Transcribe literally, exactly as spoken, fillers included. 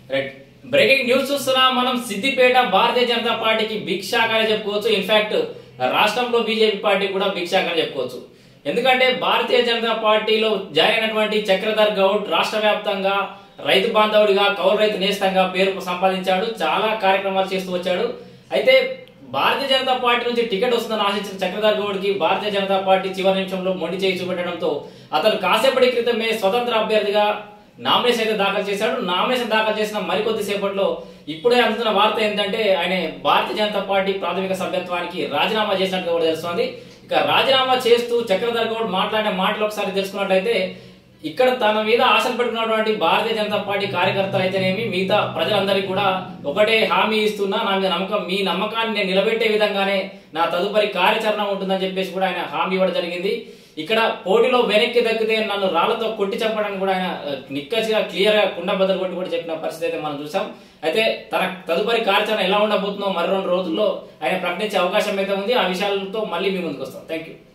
Right breaking news చూస్తున్నా మనం సిద్దిపేట భారతీయ జనతా పార్టీకి బిగ్ షాక్ అని చెప్పుకోవచ్చు. ఇన్ఫాక్ట్ రాష్ట్రంలో బీజేపీ పార్టీ కూడా బిగ్ షాక్ అని చెప్పుకోవచ్చు. ఎందుకంటే భారతీయ జనతా పార్టీలో జాయిన్ అయినటువంటి చక్రధర్ గౌడ్ రాష్ట్ర వ్యాప్తంగా రైతు బాంధవుడిగా కౌలు రైతు నేస్తంగా పేరు సంపాదించాడు. చాలా కార్యక్రమాలు చేస్తూ వచ్చాడు. అయితే భారతీయ జనతా పార్టీ నుంచి టికెట్ వస్తుందని ఆశించిన చక్రధర్ గౌడ్ కి భారతీయ జనతా పార్టీ చివరి నిమిషంలో మొండి చేయి చూపెట్టడంతో అతను కాసేపటి క్రితమే స్వతంత్ర అభ్యర్థిగా నామినేషన్ అయితే దాఖలు చేశాడు. నామినేషన్ దాఖలు చేసిన మరికొద్ది సేపట్లో ఇప్పుడే అందుతున్న వార్త ఏంటంటే ఆయన భారతీయ జనతా పార్టీ ప్రాథమిక సభ్యత్వానికి రాజీనామా చేసినట్టు కూడా తెలుస్తోంది. ఇక రాజీనామా చేస్తూ చక్రధర్ గౌడ్ మాట్లాడిన మాటలు ఒకసారి తెలుసుకున్నట్లయితే ఇక్కడ తన మీద ఆశలు పెట్టుకున్నటువంటి భారతీయ జనతా పార్టీ కార్యకర్తలు అయితేనేమి మిగతా ప్రజలందరికీ కూడా ఒకటే హామీ ఇస్తున్నా, నా మీద నమ్మకం మీ నమ్మకాన్ని నేను నిలబెట్టే విధంగానే నా తదుపరి కార్యాచరణ ఉంటుందని చెప్పేసి కూడా ఆయన హామీ ఇవ్వడం జరిగింది. ఇక్కడ పోటీలో వెనక్కి దక్కితే నన్ను రాళ్లతో కొట్టి చంపడానికి కూడా ఆయన నిక్కచ్చిగా క్లియర్ గా కుండ బద్దలు కొట్టి కూడా చెప్పిన పరిస్థితి అయితే మనం చూసాం. అయితే తన తదుపరి కార్యాచరణ ఎలా ఉండబోతుందో మరి రెండు రోజుల్లో ఆయన ప్రకటించే అవకాశం అయితే ఉంది. ఆ విషయాలతో మళ్ళీ మీ ముందుకు వస్తాం. Thank you.